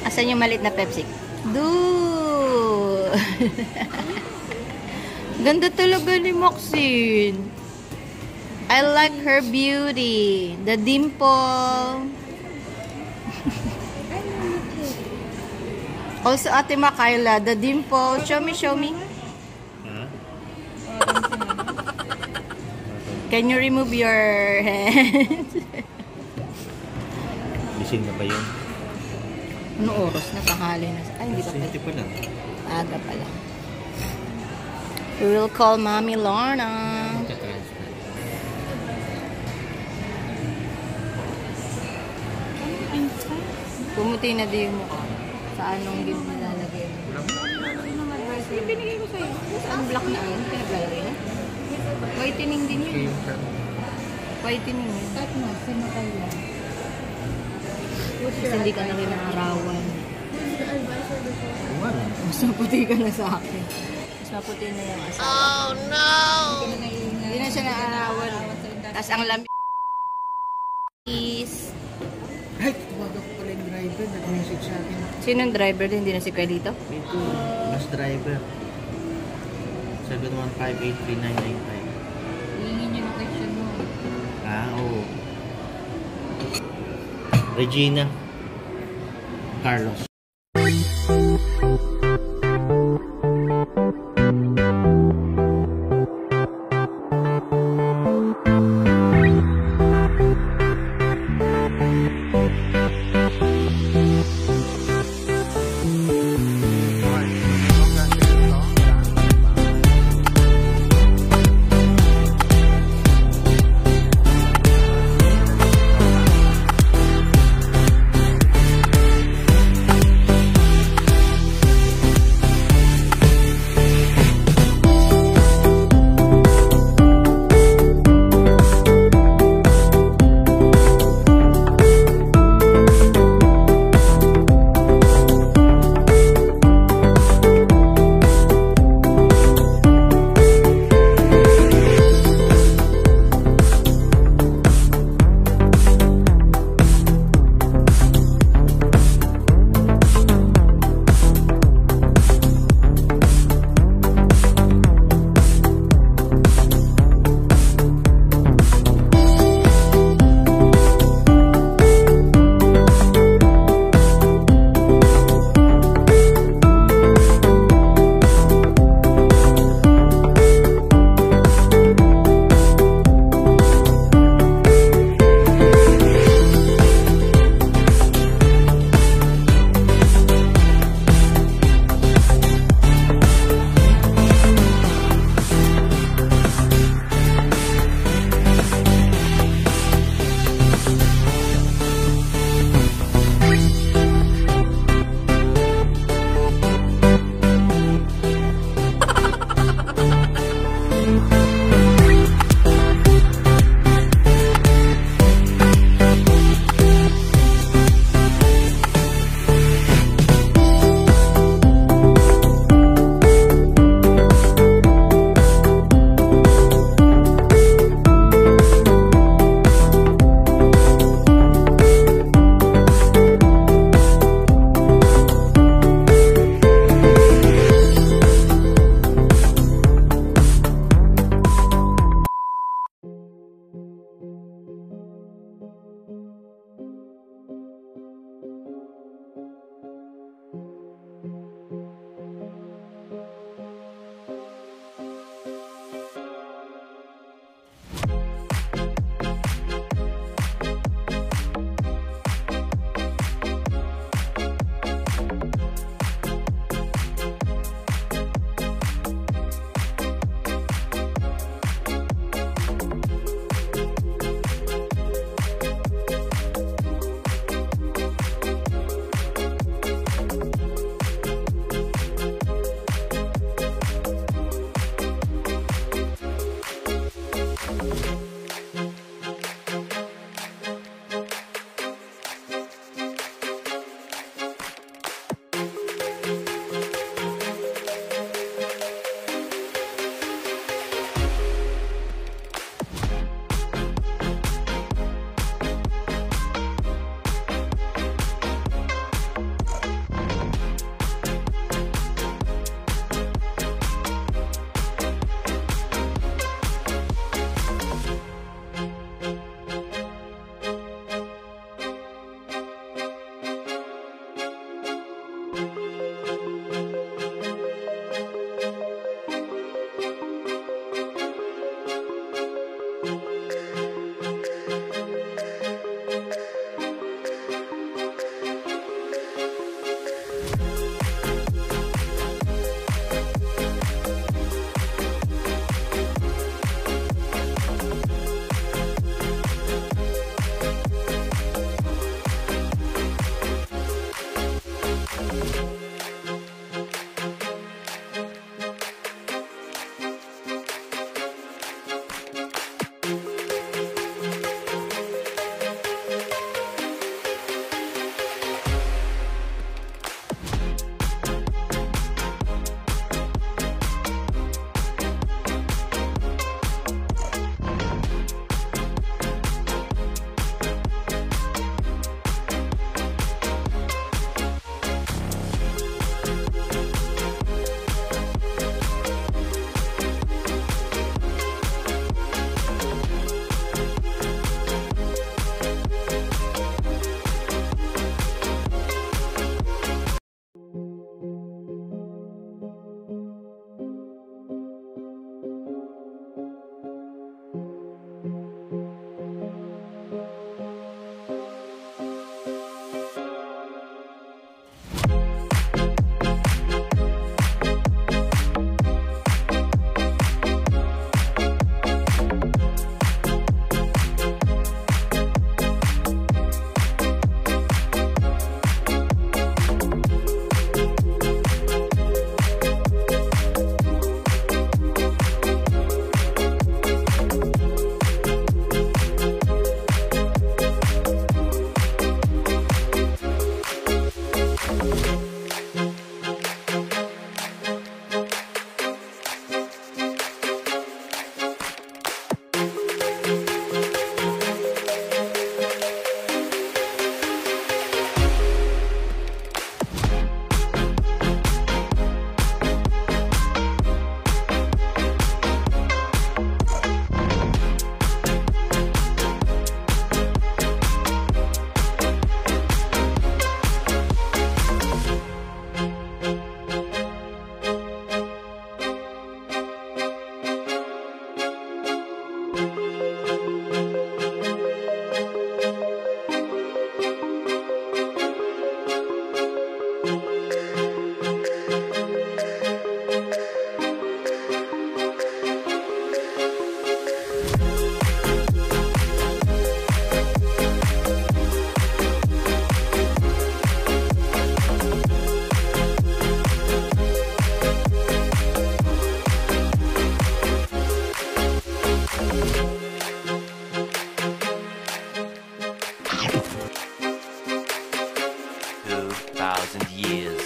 Asan yung maliit na Pepsi? Dude! Ganda talaga ni Maxine. I like her beauty. The dimple. Also, Ate Makayla, the dimple. Show me, show me. Can you remove your hand? Gising na ba yun? Ano oras na? Tanghali na. Ay, hindi pa pala. Hindi pa lang. Aga pala. We will call Mommy Lorna. Pumuti na din yung mukha. Sa anong nilalagay mo? Binigay ko sa'yo. Saan black na yun? Pinaglalagay na? Whitening din yun. Whitening yun. Kahit na, simakay lang. Kasi hindi ka na rin nakarawan. Mas maputi ka na sa akin. Mas maputi na yung asawa. Oh no! Hindi na siya nakarawan. Tapos ang lamig is... Ay, tumaga ko pala yung driver. Nag-message sa akin. Sinong driver din? Hindi na si Kuya dito? Ito, mas driver. 715-83995. Hingin yung location mo. Ah, oo. Regina Carlos. 2,000 years